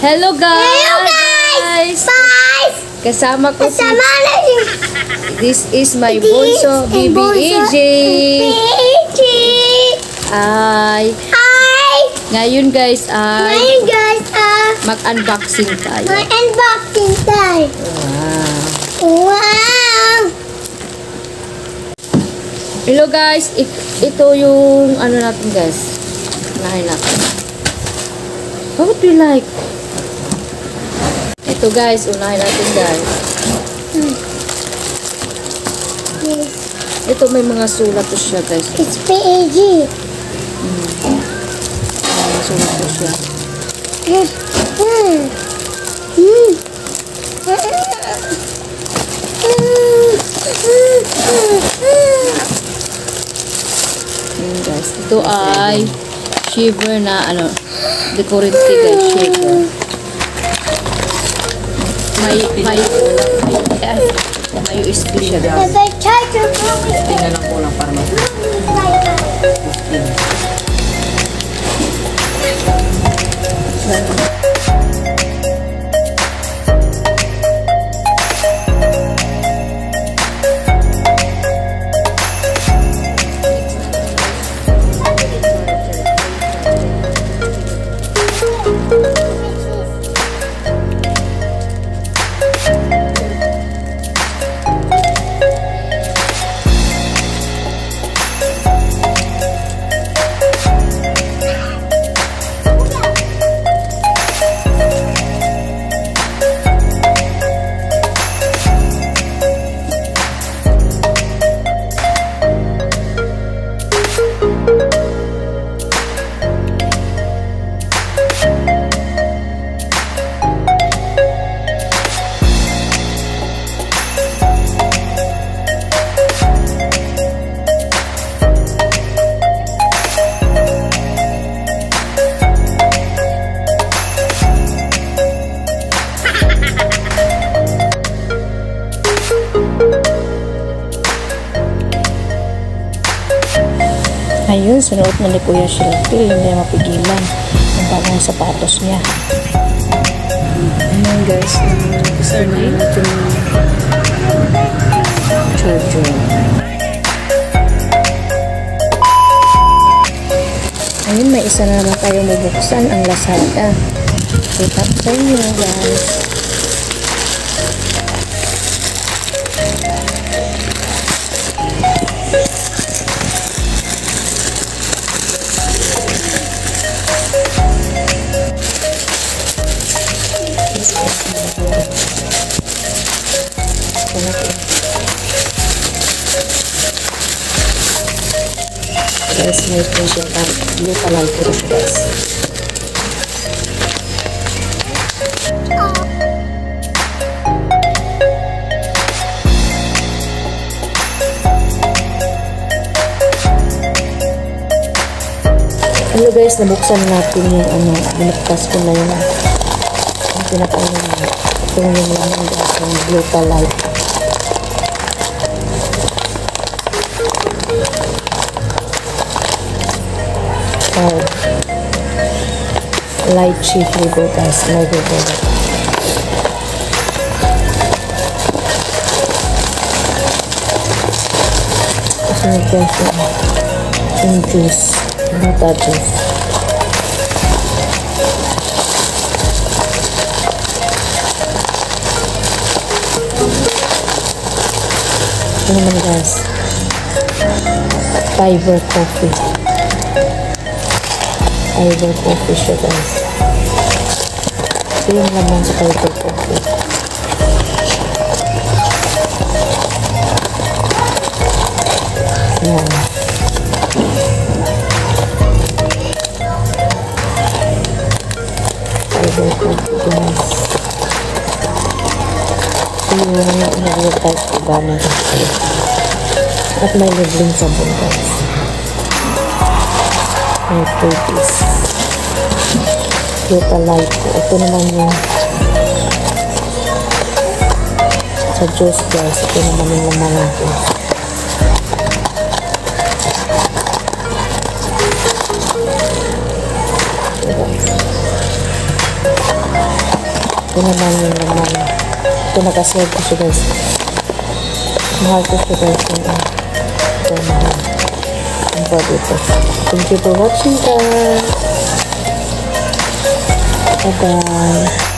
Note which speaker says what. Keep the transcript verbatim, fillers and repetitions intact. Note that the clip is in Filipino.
Speaker 1: Hello guys!
Speaker 2: Hello guys! Guys!
Speaker 1: Kasama ko
Speaker 2: Kasama
Speaker 1: si...
Speaker 2: na yung...
Speaker 1: This is my
Speaker 2: This
Speaker 1: bunso,
Speaker 2: is
Speaker 1: B B E J.
Speaker 2: B B E J.
Speaker 1: Ay,
Speaker 2: Hi!
Speaker 1: ngayon guys ay
Speaker 2: Ngayon guys, ah,
Speaker 1: mag-unboxing tayo.
Speaker 2: mag-unboxing tayo.
Speaker 1: Wow!
Speaker 2: Wow!
Speaker 1: Hello guys, it, ito yung ano natin guys. Unahin natin. What do you like? Ito guys, unahin natin guys.
Speaker 2: Hmm. Yes.
Speaker 1: Ito may mga sulat to siya guys.
Speaker 2: It's B A G.
Speaker 1: Hmm. May mga sulat to siya.
Speaker 2: Hmm. Hmm. Hmm.
Speaker 1: Ayan guys, ito ay shiver na ano, decorative guys, shiver. May, may, may, may U S B siya guys.
Speaker 2: There's a charger for me.
Speaker 1: Tingnan lang ko lang para mag Ayun, sinuot na ni Kuya Shilpil. Hindi mapigilan ang bagong sapatos niya. Ayun guys, isar na yun natin yung charger. Ayun, may isa na naman tayong bubuksan, ang Lazada. Kita ko sa inyo guys. Guys, may pressure ang Glutalipo siya guys. Hello guys, nabuksan natin yung ano, binuktas ko na yun. Ang pinakain na ito yung laman guys, yung Glutalipo. Oh, lychee flavor guys, my favorite. Kasi may question yung juice, buta juice. Ito naman guys, fiber coffee. Fiber coffee siya guys. Ito yung laman sa fiber coffee. Yan. Fiber coffee guys. Ito yung nag-type ko ba na coffee. At may libreng sabon guys. May cookies. Glutalipo. Ito naman yung sa juice guys. Ito naman yung laman natin. Ito. Ito naman yung naman. Ito nakaserve ko siya guys. Mahal ko siya guys. Ito mahal. Ang po dito. Thank you for watching guys. Bye bye.